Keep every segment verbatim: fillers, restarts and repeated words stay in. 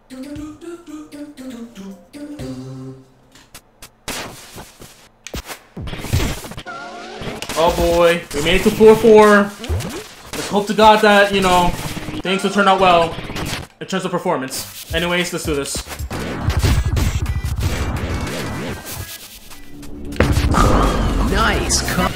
Oh boy, we made it to four four. Let's hope to God that, you know, things will turn out well in terms of performance. Anyways, let's do this. Nice cut.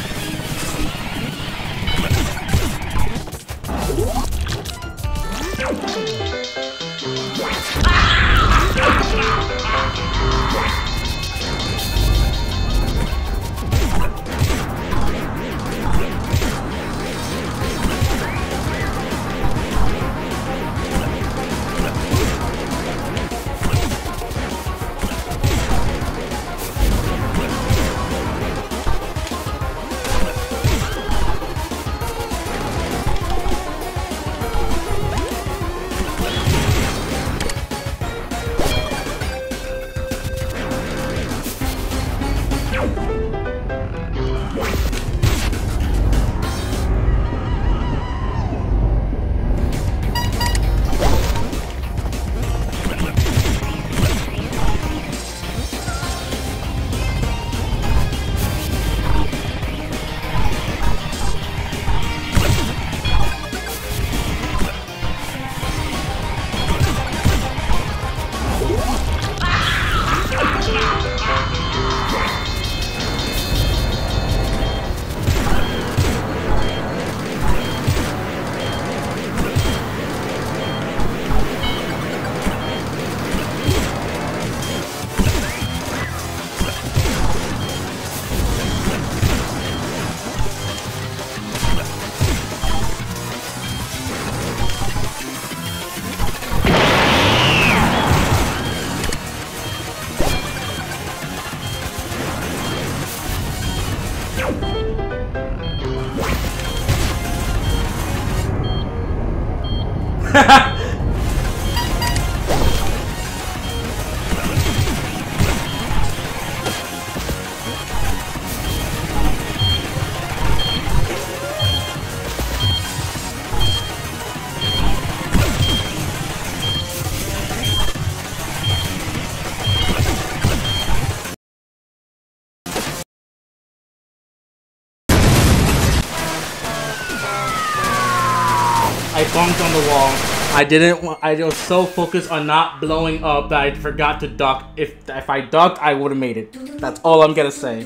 I bumped on the wall. I didn't want, I was so focused on not blowing up that I forgot to duck. If if I ducked, I would have made it. That's all I'm gonna say.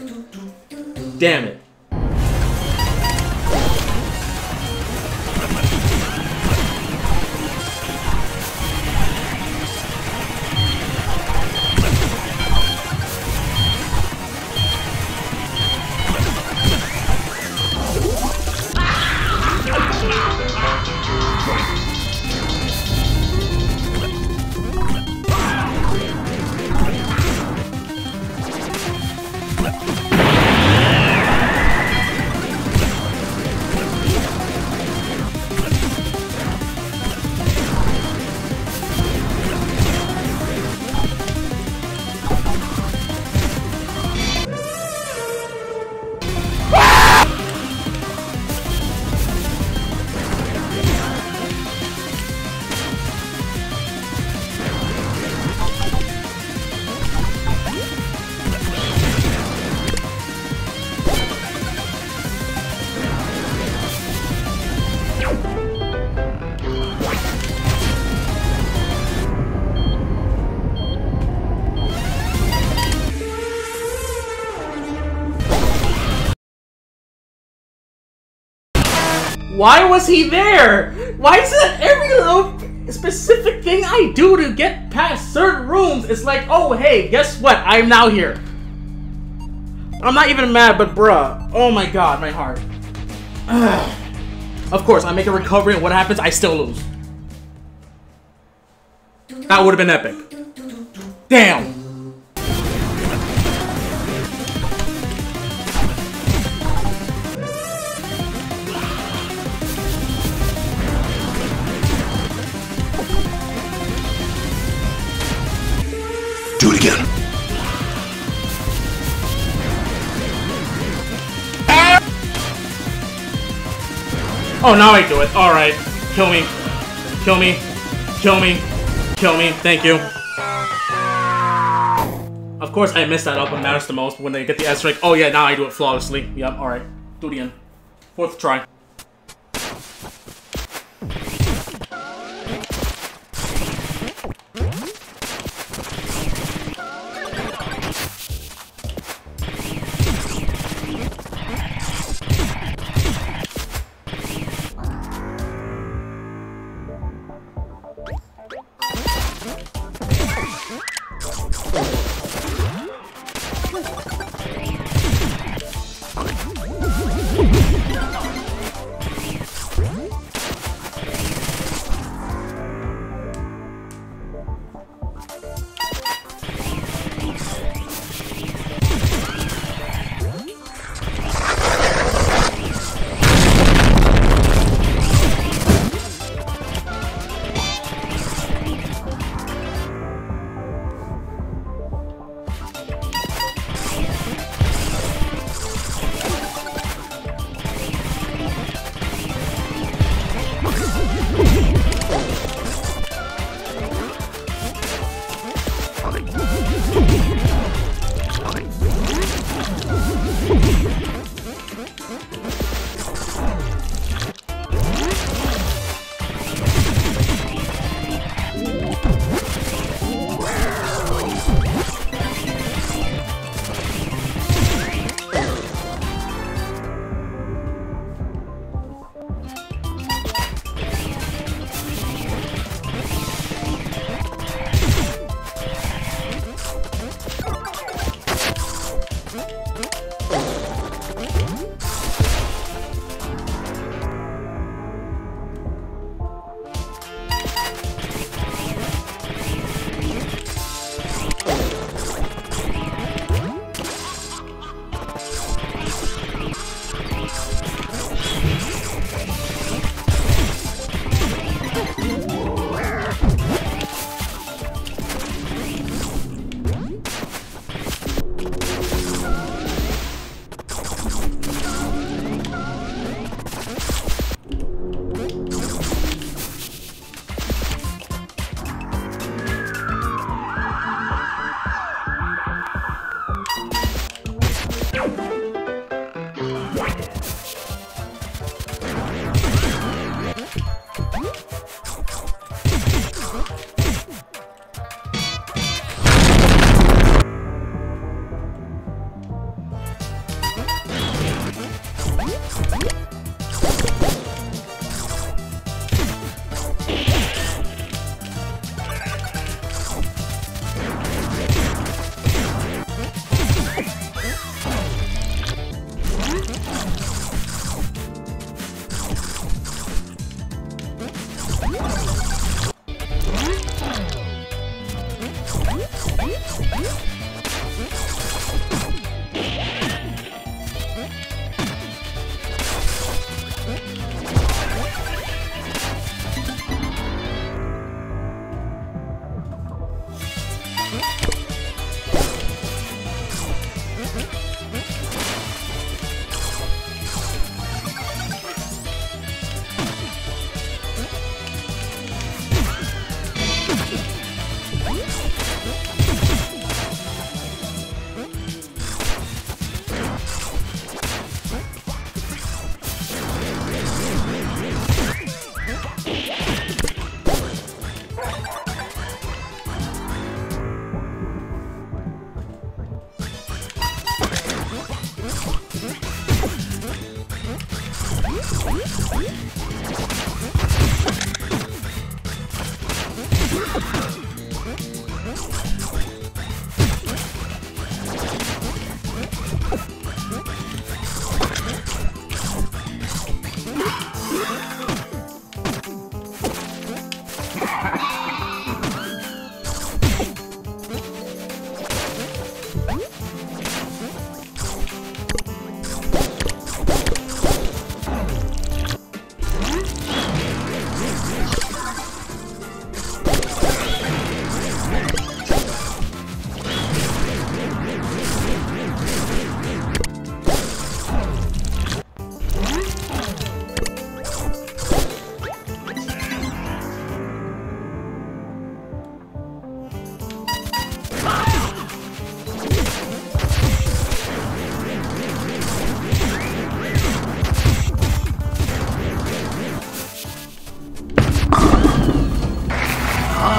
Damn it. Why was he there? Why is it every little specific thing I do to get past certain rooms? It's like, oh hey, guess what? I'm now here. I'm not even mad, but bruh. Oh my god, my heart. Of course, I make a recovery and what happens? I still lose. That would have been epic. Damn. Do it again. Oh, now I do it. Alright. Kill me. Kill me. Kill me. Kill me, thank you. Of course, I messed that up when it matters the most. When they get the S rank, oh yeah, now I do it flawlessly. Yep, alright. Do it again. Fourth try.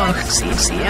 Hotfix.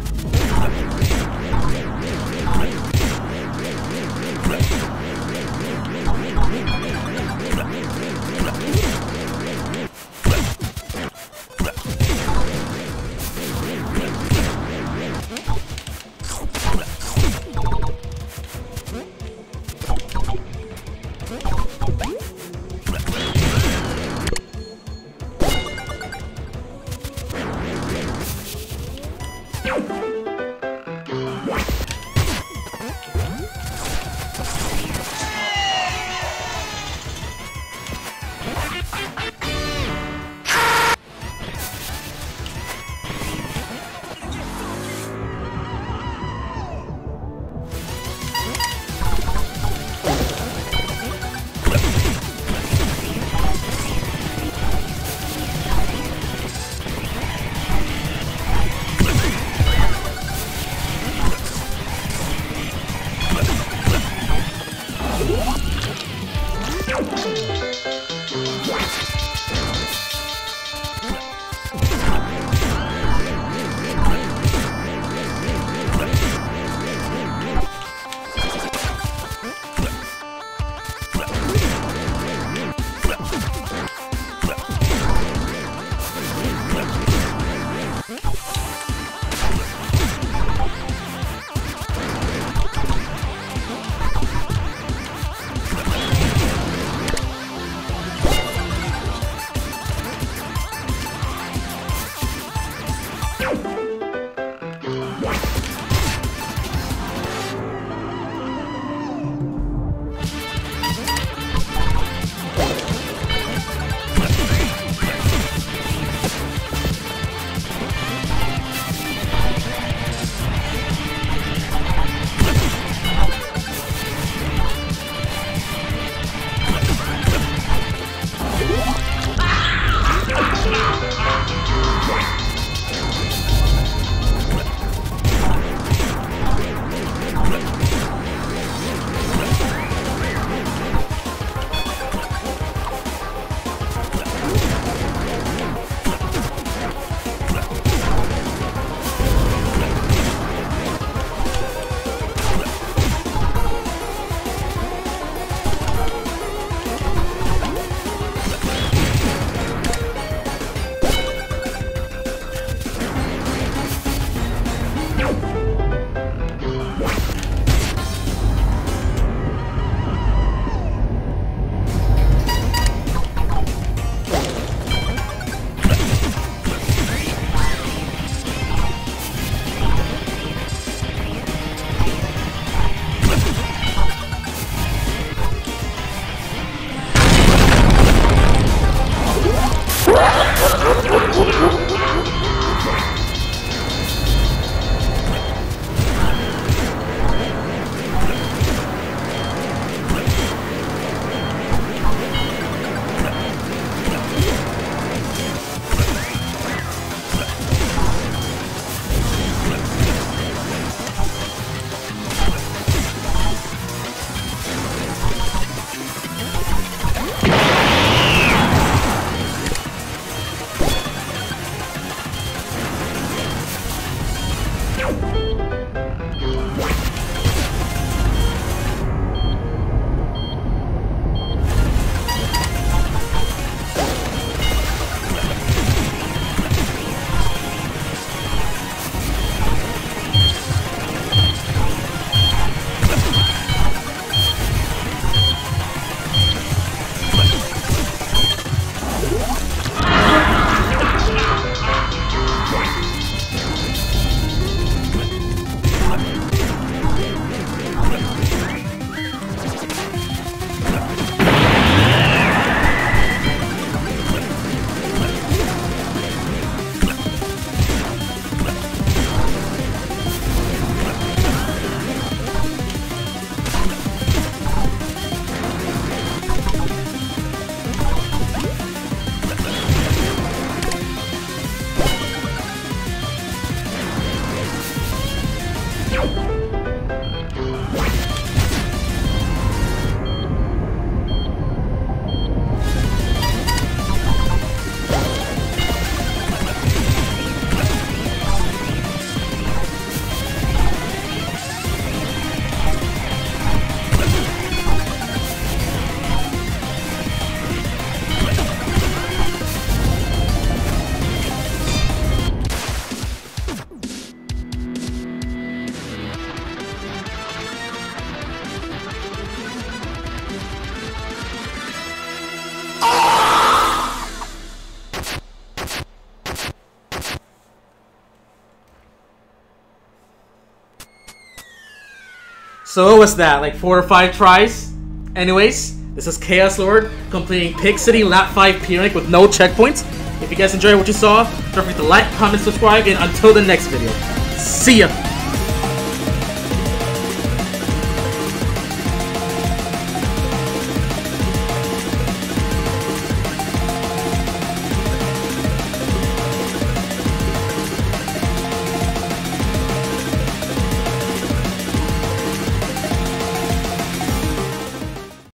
So what was that? Like four or five tries? Anyways, this is Chaos Lord completing Pig City Lap five P-Rank with no checkpoints. If you guys enjoyed what you saw, don't forget to like, comment, subscribe, and until the next video, see ya!